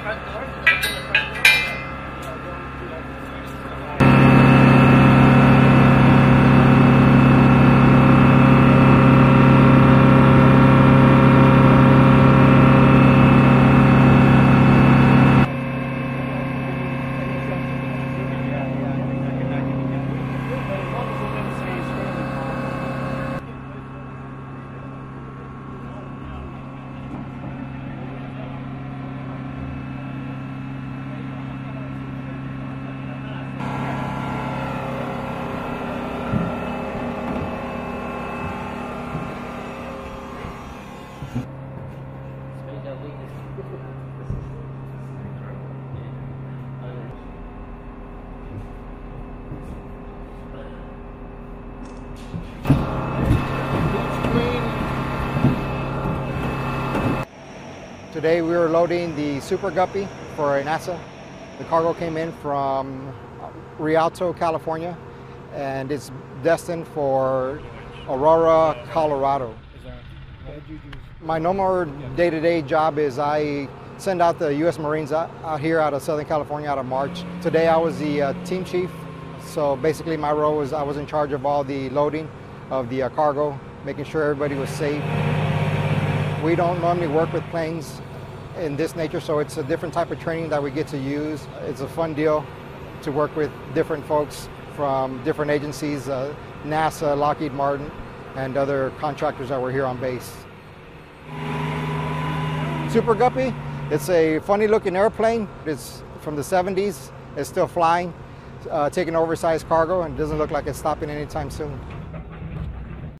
Today we were loading the Super Guppy for NASA. The cargo came in from Rialto, California, and it's destined for Aurora, Colorado. My normal day-to-day job is I send out the U.S. Marines out here out of Southern California out of March. Today I was the team chief, so basically my role was I was in charge of all the loading of the cargo, making sure everybody was safe. We don't normally work with planes in this nature, so it's a different type of training that we get to use. It's a fun deal to work with different folks from different agencies, NASA, Lockheed Martin, and other contractors that were here on base. Super Guppy, it's a funny looking airplane. It's from the 70s, it's still flying, taking oversized cargo, and doesn't look like it's stopping anytime soon.